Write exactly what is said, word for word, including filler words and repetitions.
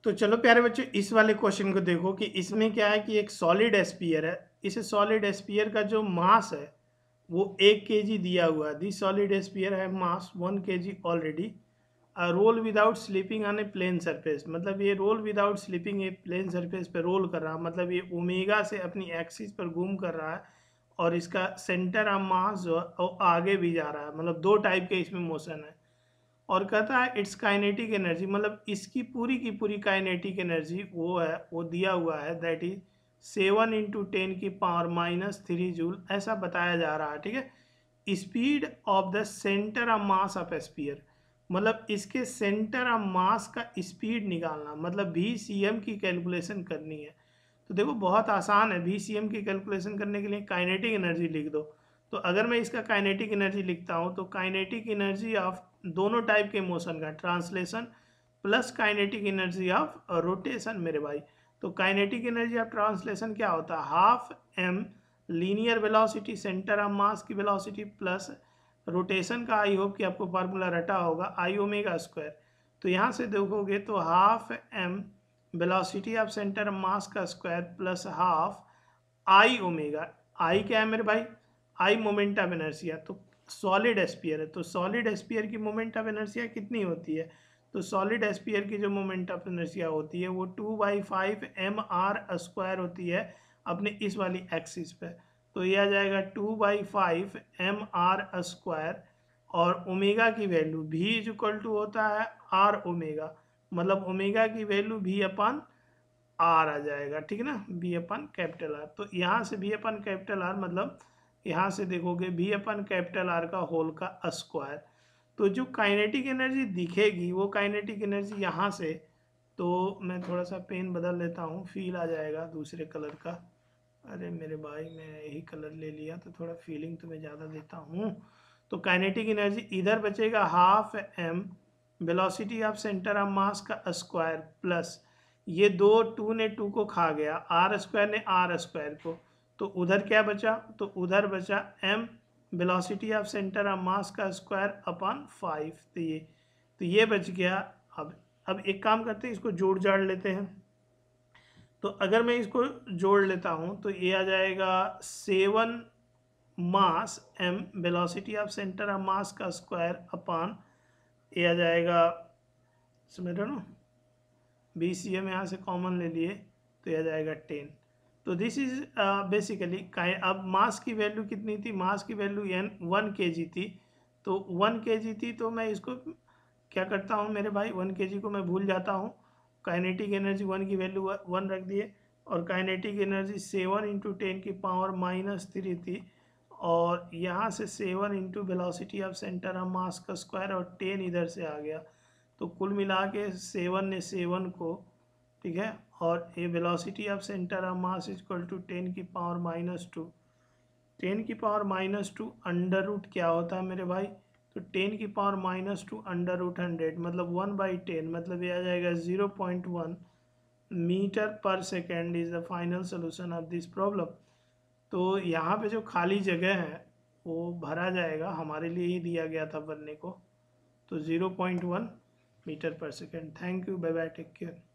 तो चलो प्यारे बच्चों, इस वाले क्वेश्चन को देखो कि इसमें क्या है कि एक सॉलिड स्फीयर है। इस सॉलिड स्फीयर का जो मास है वो एक केजी दिया हुआ है। दिस सॉलिड स्फीयर है mass one KG already. Roll without slipping on a plane surface, मतलब ये roll without slipping a plane surface पे रोल कर रहा है, मतलब ये ओमेगा से अपनी एक्सिस पर घूम कर रहा है और इसका सेंटर ऑफ मास जो है वो आगे भी जा रहा है। मतलब दो टाइप के इसमें मोशन है। और कहता है इट्स काइनेटिक एनर्जी, मतलब इसकी पूरी की पूरी काइनेटिक एनर्जी वो है, वो दिया हुआ है, that is seven into ten की पावर माइनस थ्री जूल, ऐसा बताया जा रहा है। ठीक है। Speed of the centre of mass of sphere, मतलब इसके सेंटर ऑफ मास का स्पीड निकालना, मतलब वी सी एम की कैलकुलेशन करनी है। तो देखो बहुत आसान है, वी सी एम की कैलकुलेशन करने के लिए काइनेटिक एनर्जी लिख दो। तो अगर मैं इसका काइनेटिक एनर्जी लिखता हूँ तो काइनेटिक एनर्जी ऑफ दोनों टाइप के मोशन का, translation plus kinetic energy of rotation मेरे भाई। तो काइनेटिक एनर्जी ऑफ ट्रांसलेशन क्या होता है, half M linear velocity centre of mass की वेलोसिटी प्लस रोटेशन का, आई होप कि आपको फार्मूला रटा होगा, आई ओमेगा स्क्वायर। तो यहाँ से देखोगे तो half M velocity of centre of mass का square plus half I omega. I क्या है मेरे भाई, आई मोमेंट ऑफ इनर्शिया। तो सॉलिड स्फीयर है, तो सॉलिड स्फीयर की मोमेंट ऑफ इनर्शिया कितनी होती है, तो सॉलिड स्फीयर की जो मोमेंट ऑफ इनर्शिया होती है वो two by five M R square होती है अपने इस वाली एक्सिस पे। तो ये आ जाएगा two by five M R square, और ओमेगा की वैल्यू भी इज इक्वल टू होता है आर ओमेगा, मतलब ओमेगा की वैल्यू भी अपन आर आ जाएगा। ठीक है ना, बी अपन कैपिटल आर। तो यहाँ से बी अपन कैपिटल आर, मतलब यहाँ से देखोगे बी अपन कैपिटल आर का होल का स्क्वायर। तो जो काइनेटिक एनर्जी दिखेगी वो काइनेटिक एनर्जी यहाँ से, तो मैं थोड़ा सा पेन बदल लेता हूँ, फील आ जाएगा दूसरे कलर का। अरे मेरे भाई मैं यही कलर ले लिया तो थोड़ा फीलिंग तो मैं ज़्यादा देता हूँ। तो काइनेटिक एनर्जी इधर बचेगा half M velocity of centre of mass का स्क्वायर प्लस ये दो, टू ने टू को खा गया, आर स्क्वायर ने आर स्क्वायर को, तो उधर क्या बचा, तो उधर बचा M velocity of centre of mass का स्क्वायर अपॉन फाइव। तो ये तो ये बच गया। अब अब एक काम करते हैं, इसको जोड़ जाड़ लेते हैं। तो अगर मैं इसको जोड़ लेता हूँ तो ये आ जाएगा seven mass M velocity of centre of mass का स्क्वायर अपॉन, ये आ जाएगा, समझ रहे हो ना, बी सी एम यहाँ से कॉमन ले लिए तो यह जाएगा टेन। तो दिस इज बेसिकली, अब मास की वैल्यू कितनी थी, मास की वैल्यू एन वन के जी थी। तो वन के जी थी तो मैं इसको क्या करता हूँ मेरे भाई, वन के जी को मैं भूल जाता हूँ, काइनेटिक एनर्जी वन की वैल्यू वन रख दिए, और kinetic energy seven into ten की पावर माइनस थ्री थी, और यहाँ से seven into velocity of centre of mass का स्क्वायर और टेन इधर से आ गया। तो कुल मिला के सेवन ने सेवन को, ठीक है, और ये velocity of centre of mass equal to ten की पावर माइनस टू, टेन की power minus two under root क्या होता है मेरे भाई, तो टेन की power minus two under root hundred, मतलब वन बाई टेन, मतलब ये आ जाएगा zero point one metre per second is the final solution of this problem. तो यहाँ पे जो खाली जगह है वो भरा जाएगा, हमारे लिए ही दिया गया था बनने को, तो zero point one metre per second. Thank you, bye bye, take care.